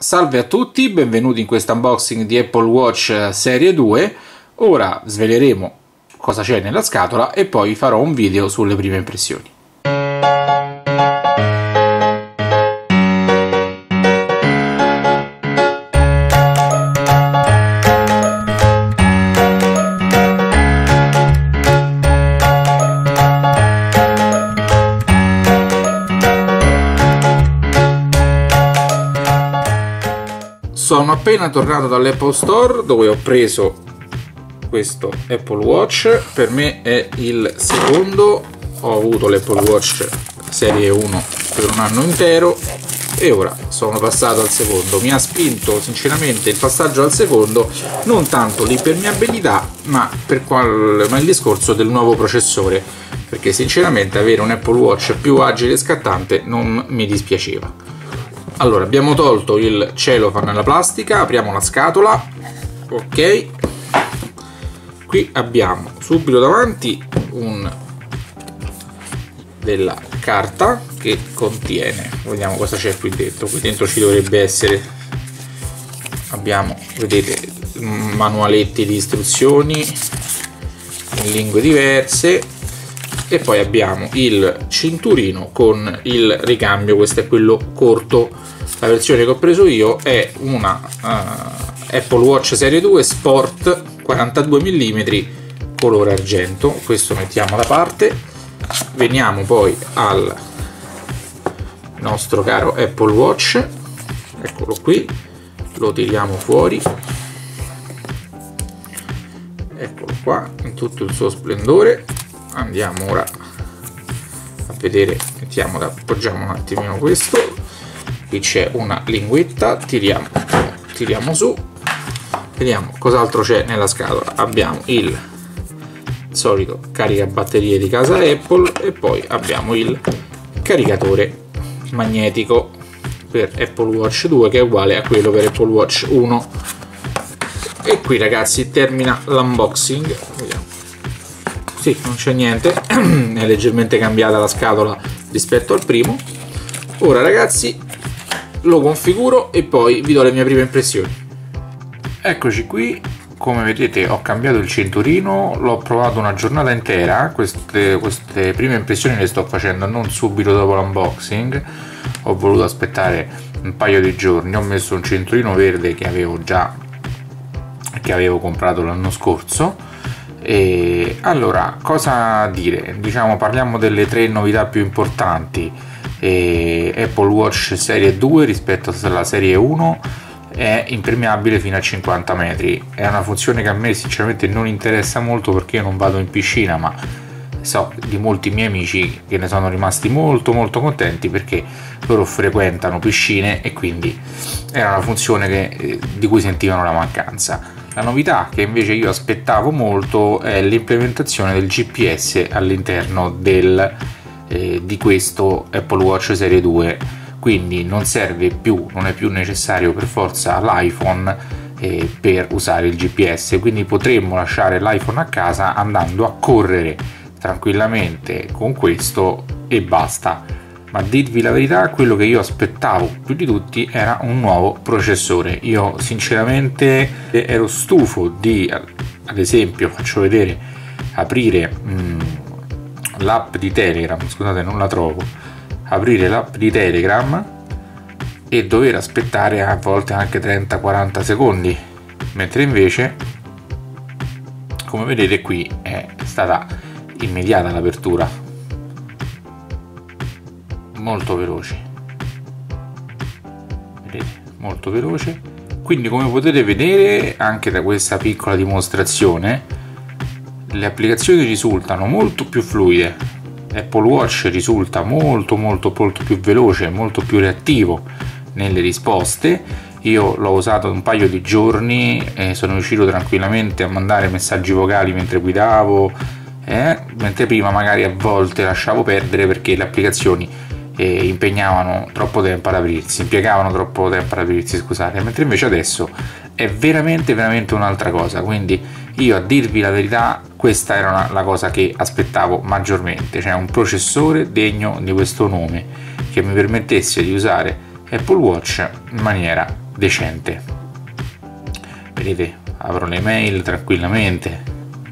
Salve a tutti, benvenuti in questo unboxing di Apple Watch Serie 2. Ora sveleremo cosa c'è nella scatola e poi farò un video sulle prime impressioni. Sono appena tornato dall'Apple Store dove ho preso questo Apple Watch. Per me è il secondo, ho avuto l'Apple Watch Serie 1 per un anno intero e ora sono passato al secondo. Mi ha spinto sinceramente il passaggio al secondo non tanto l'impermeabilità ma il discorso del nuovo processore, perché sinceramente avere un Apple Watch più agile e scattante non mi dispiaceva. Allora, abbiamo tolto il cellophane nella plastica, apriamo la scatola, ok. Qui abbiamo subito davanti della carta che contiene, vediamo cosa c'è qui dentro. Qui dentro ci dovrebbe essere, abbiamo, vedete, manualetti di istruzioni in lingue diverse e poi abbiamo il cinturino con il ricambio. Questo è quello corto. La versione che ho preso io è una Apple Watch Serie 2 Sport 42 mm colore argento. Questo mettiamo da parte. Veniamo poi al nostro caro Apple Watch, eccolo qui, lo tiriamo fuori, eccolo qua in tutto il suo splendore. Andiamo ora a vedere, appoggiamo un attimino questo. Qui c'è una linguetta, tiriamo su, vediamo cos'altro c'è nella scatola. Abbiamo il solito caricabatterie di casa Apple e poi abbiamo il caricatore magnetico per Apple Watch 2 che è uguale a quello per Apple Watch 1. E qui ragazzi termina l'unboxing. Vediamo. Sì, non c'è niente, è leggermente cambiata la scatola rispetto al primo. Ora ragazzi lo configuro e poi vi do le mie prime impressioni. Eccoci qui, come vedete ho cambiato il cinturino, l'ho provato una giornata intera. Queste prime impressioni le sto facendo non subito dopo l'unboxing, ho voluto aspettare un paio di giorni. Ho messo un cinturino verde che avevo comprato l'anno scorso. E allora, cosa dire? Parliamo delle tre novità più importanti. Apple Watch Serie 2 rispetto alla Serie 1 è impermeabile fino a 50 metri. È una funzione che a me sinceramente non interessa molto perché io non vado in piscina, ma so di molti miei amici che ne sono rimasti molto contenti perché loro frequentano piscine e quindi era una funzione di cui sentivano la mancanza. La novità che invece io aspettavo molto è l'implementazione del GPS all'interno di questo Apple Watch Serie 2, quindi non è più necessario per forza l'iPhone per usare il GPS, quindi potremmo lasciare l'iPhone a casa andando a correre tranquillamente con questo e basta. Ma a dirvi la verità, quello che io aspettavo più di tutti era un nuovo processore. Io sinceramente ero stufo di, ad esempio, faccio vedere, aprire l'app di Telegram, scusate non la trovo, aprire l'app di Telegram e dover aspettare a volte anche 30-40 secondi, mentre invece come vedete qui è stata immediata l'apertura, molto veloce, vedete, molto veloce. Quindi come potete vedere anche da questa piccola dimostrazione le applicazioni risultano molto più fluide. Apple Watch risulta molto più veloce, molto più reattivo nelle risposte. Io l'ho usato un paio di giorni e sono riuscito tranquillamente a mandare messaggi vocali mentre guidavo, mentre prima magari a volte lasciavo perdere perché le applicazioni impiegavano troppo tempo ad aprirsi, scusate, mentre invece adesso è veramente un'altra cosa. Quindi io, a dirvi la verità, questa era la cosa che aspettavo maggiormente, cioè un processore degno di questo nome che mi permettesse di usare Apple Watch in maniera decente. Vedete, apro le mail tranquillamente,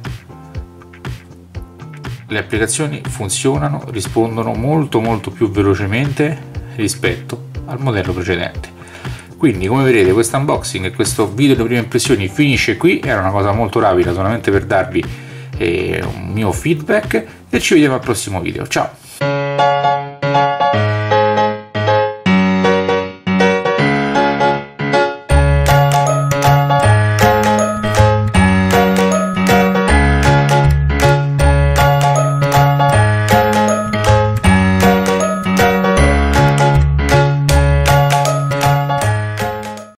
le applicazioni funzionano, rispondono molto più velocemente rispetto al modello precedente. Quindi, come vedete, questo unboxing e questo video delle prime impressioni finisce qui. Era una cosa molto rapida, solamente per darvi un mio feedback, e ci vediamo al prossimo video. Ciao!